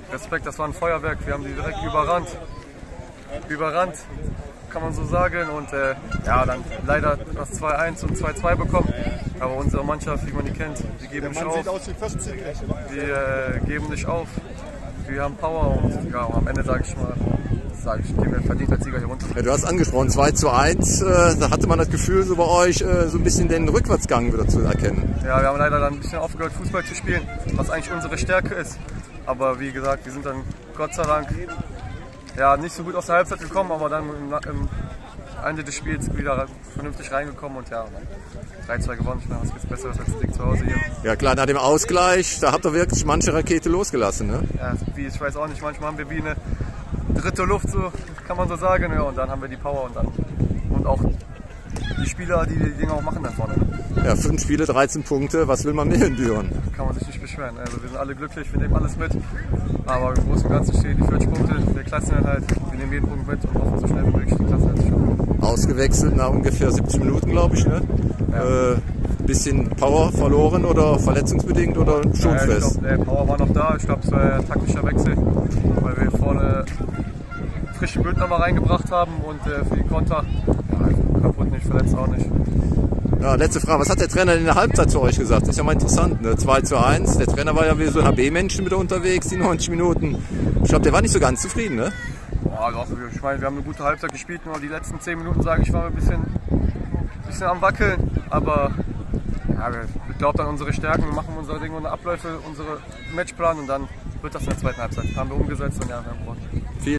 Respekt, das war ein Feuerwerk. Wir haben die direkt überrannt, kann man so sagen. Und ja, dann leider das 2-1 und 2-2 bekommen. Aber unsere Mannschaft, wie man die kennt, die geben nicht auf. Wir geben nicht auf. Wir haben Power und ja, am Ende sage ich, gehen wir verdient als Sieger hier runter. Ja, du hast angesprochen, 2:1, da hatte man das Gefühl, so bei euch so ein bisschen den Rückwärtsgang wieder zu erkennen. Ja, wir haben leider dann ein bisschen aufgehört, Fußball zu spielen, was eigentlich unsere Stärke ist. Aber wie gesagt, wir sind dann Gott sei Dank ja, nicht so gut aus der Halbzeit gekommen, aber dann im Ende des Spiels wieder vernünftig reingekommen und ja, 3-2 gewonnen. Ich meine, was gibt's Besseres als Ding zu Hause hier? Ja klar, nach dem Ausgleich, da habt ihr wirklich manche Rakete losgelassen, ne? Ja, ich weiß auch nicht, manchmal haben wir wie eine dritte Luft, so kann man so sagen, ja, und dann haben wir die Power und auch die Spieler, die die Dinge auch machen da vorne. Ne? Ja, 5 Spiele, 13 Punkte, was will man mehr in Düren? Kann man sich nicht beschweren. Also wir sind alle glücklich, wir nehmen alles mit, aber im Großen und Ganzen stehen die 40 Punkte, der Klassenerhalt, wir nehmen jeden Punkt mit und hoffen so schnell wie möglich die Klassenerhalt zu schaffen. Ausgewechselt nach ungefähr 70 Minuten, glaube ich, ne? Ja. Bisschen Power verloren oder verletzungsbedingt oder schon fest? Ich glaube, der Power war noch da. Ich glaube, es war ein taktischer Wechsel, weil wir vorne frischen Bündner mal reingebracht haben und für die Konter, ja, kaputt nicht, verletzt auch nicht. Ja, letzte Frage, was hat der Trainer in der Halbzeit zu euch gesagt? Das ist ja mal interessant, ne? 2:1, der Trainer war ja wie so ein HB-Menschen wieder unterwegs, die 90 Minuten. Ich glaube, der war nicht so ganz zufrieden, ne? Boah, doch, ich meine, wir haben eine gute Halbzeit gespielt, nur die letzten 10 Minuten, sage ich, waren wir ein bisschen am Wackeln, aber ja, wir glauben an unsere Stärken, wir machen unsere Dinge, unsere Abläufe, unsere Matchplan und dann wird das in der zweiten Halbzeit. Das haben wir umgesetzt und ja, wir haben gewonnen.